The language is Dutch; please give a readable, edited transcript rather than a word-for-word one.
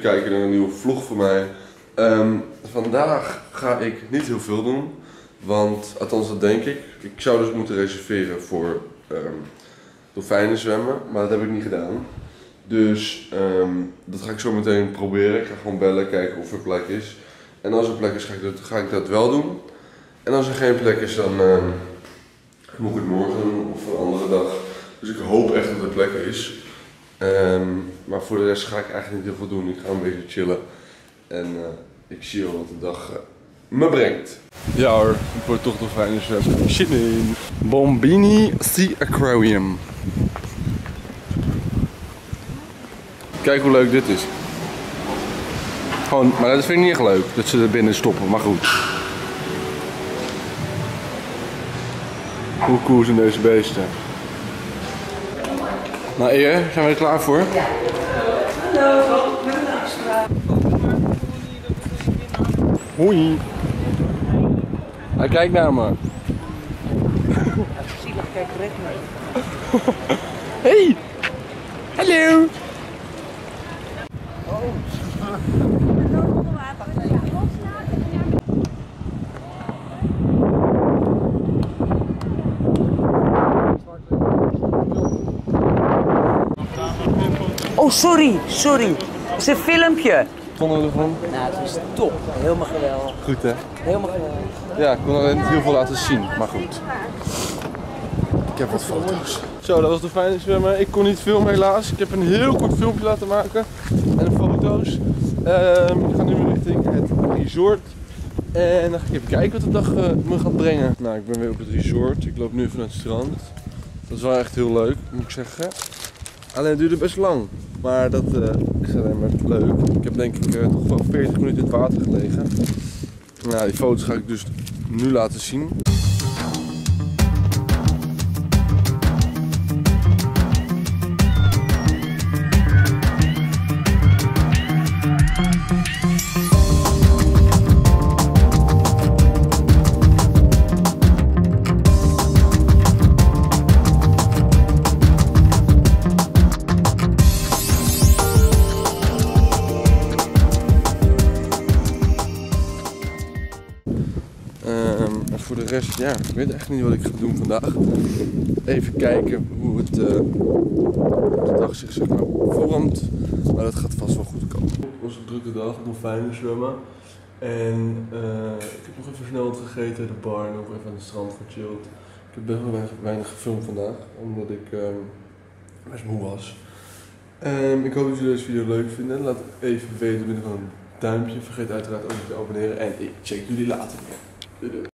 kijken naar een nieuwe vlog van mij. Vandaag ga ik niet heel veel doen, want althans dat denk ik. Ik zou dus moeten reserveren voor dolfijnen zwemmen, maar dat heb ik niet gedaan. Dus dat ga ik zo meteen proberen. Ik ga gewoon bellen, kijken of er plek is. En als er plek is, ga ik dat wel doen. En als er geen plek is, dan moet ik het morgen doen of een andere dag. Dus ik hoop echt dat er plek is. Maar voor de rest ga ik eigenlijk niet heel veel doen. Ik ga een beetje chillen. En ik zie wel wat de dag me brengt. Ja hoor, ik word toch dolfijnen zwemmen. Zin in. Bombini Sea Aquarium. Kijk hoe leuk dit is. Gewoon, maar dat vind ik niet echt leuk, dat ze er binnen stoppen, maar goed. Hoe cool zijn deze beesten? Nou Eer, zijn we er klaar voor? Ja. Hallo, met een afspraak. Hoi. Hij kijkt naar me. Zielig, kijk recht mee. Hey! Hallo! Oh, sorry. Het is een filmpje. Vonden we ervan? Nou, het is top. Helemaal geweldig. Goed hè? Helemaal geweldig. Ja, ik kon alleen niet heel veel laten zien, maar goed. Ik heb wat foto's. Zo, dat was de fijne zwemmen. Ik kon niet filmen helaas. Ik heb een heel kort filmpje laten maken. En de foto's. Ik ga nu richting het resort. En dan ga ik even kijken wat de dag me gaat brengen. Nou, ik ben weer op het resort. Ik loop nu even naar het strand. Dat is wel echt heel leuk, moet ik zeggen. Alleen het duurde best lang. Maar dat is alleen maar leuk. Ik heb denk ik toch wel 40 minuten in het water gelegen. Nou, die foto's ga ik dus nu laten zien. En voor de rest, ja, ik weet echt niet wat ik ga doen vandaag. Even kijken hoe het de dag zich zeg maar vormt. Maar dat gaat vast wel goed komen. Het was een drukke dag, dolfijnen zwemmen. En ik heb nog even snel wat gegeten, de bar en ook even aan het strand gechilled. Ik heb best wel weinig gefilmd vandaag, omdat ik best moe was. Ik hoop dat jullie deze video leuk vinden. Laat even weten met een duimpje. Vergeet uiteraard ook niet te abonneren. En ik check jullie later weer. Doei doei.